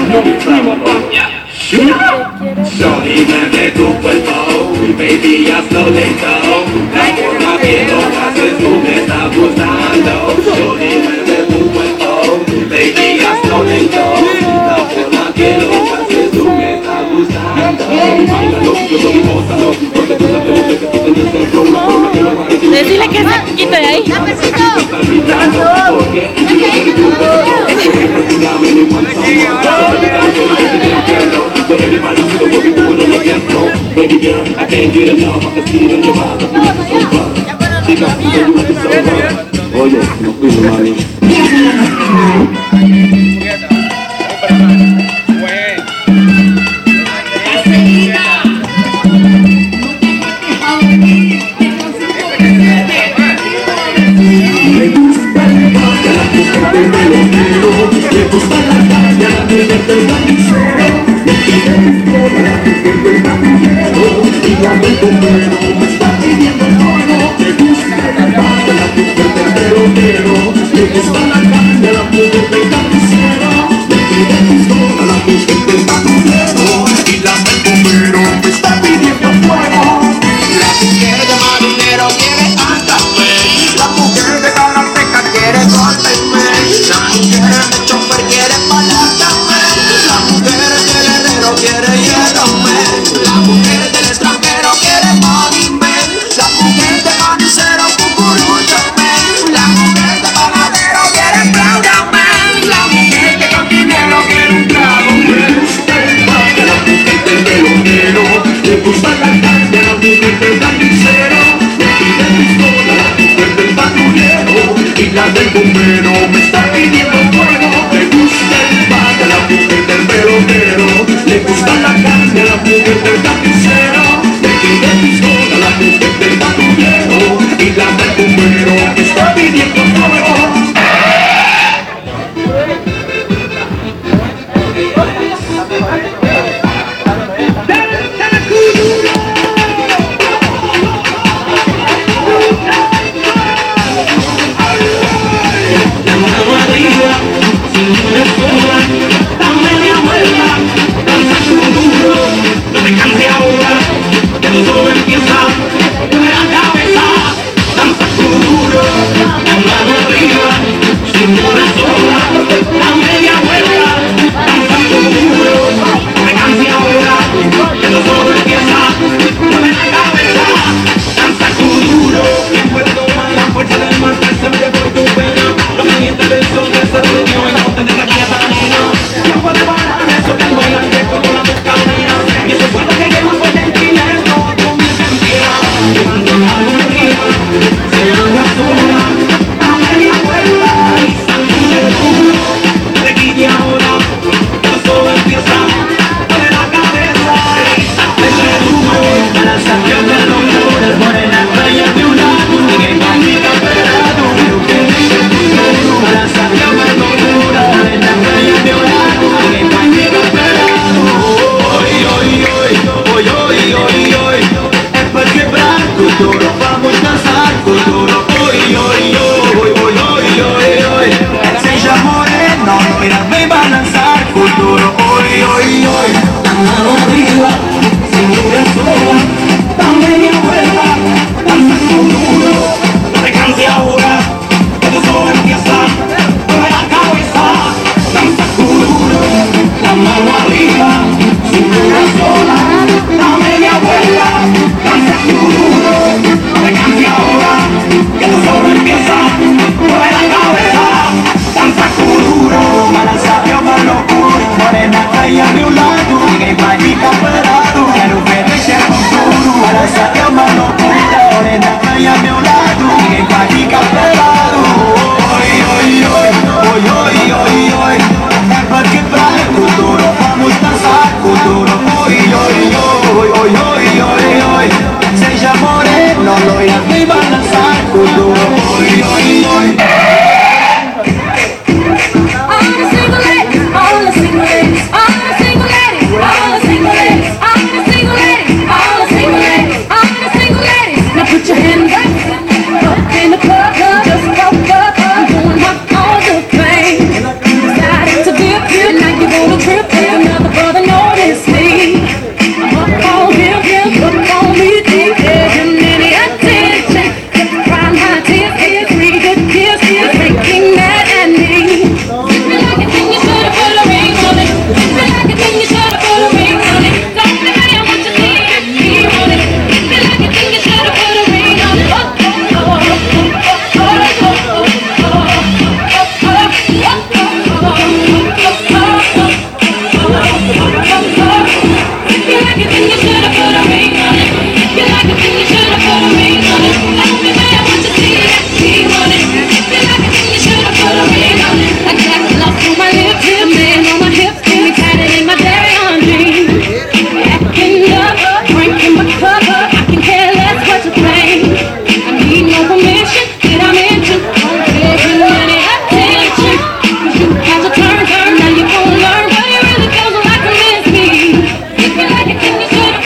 Shorty, mueve tu cuerpo, baby, hazlo lento. La forma que lo haces tú me está gustando. Shorty, mueve tu cuerpo, baby, hazlo lento. La forma que lo haces tú me está gustando. Báilalo, gózalo, porque tú sabes que tú tienes el flow. La forma que lo haces tú me está gustando. Decirle que se quite de ahí. Baby girl, I can't get enough, I can see it in your eyes, I feel like so fun. Oye, no pido mami. Le gusta la calle, la mujer del carnicero. Le pide pistola, la mujer del patrullero. Y la del bombero me está pidiendo fuego. Le gusta la calle, la mujer del pelotero. Le gusta la calle, la mujer del carnicero. Le pide pistola, la mujer del patrullero. Y la del bombero me está pidiendo fuego. La mujer de marinero quiere cantarme. La mujer de karateca quiere golpearme. La mujer de chofer quiere palancarme. La mujer del herrero quiere hierrarme. La mujer del extranjero quiere morirme. La mujer de manicero cucurucharme. La mujer de panadero quiere aplaudirme. La mujer de cantinero quiere un trago. La mujer del pelotero. Le gusta la calle, la mujer del carnicero. Le pide pistola, la mujer del patrullero. Y la del bombero me está pidiendo fuego. Le gusta el bate, la mujer del pelotero. Le gusta la calle, la mujer del carnicero. Le pide pistola, la mujer del patrullero. Y la del bombero me está pidiendo fuego. Seja morena, loira, vem balançar futuro. Oi, oi, oi. Mano arriba, cintura sola.